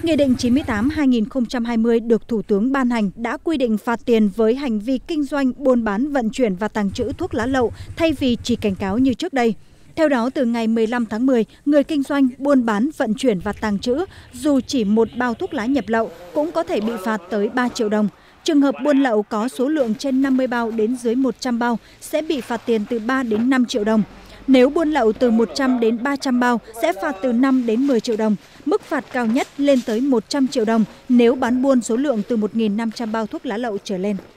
Nghị định 98/2020 được Thủ tướng ban hành đã quy định phạt tiền với hành vi kinh doanh, buôn bán, vận chuyển và tàng trữ thuốc lá lậu thay vì chỉ cảnh cáo như trước đây. Theo đó, từ ngày 15 tháng 10, người kinh doanh, buôn bán, vận chuyển và tàng trữ dù chỉ một bao thuốc lá nhập lậu cũng có thể bị phạt tới 3 triệu đồng. Trường hợp buôn lậu có số lượng trên 50 bao đến dưới 100 bao sẽ bị phạt tiền từ 3 đến 5 triệu đồng. Nếu buôn lậu từ 100 đến 300 bao sẽ phạt từ 5 đến 10 triệu đồng. Mức phạt cao nhất lên tới 100 triệu đồng nếu bán buôn số lượng từ 1.500 bao thuốc lá lậu trở lên.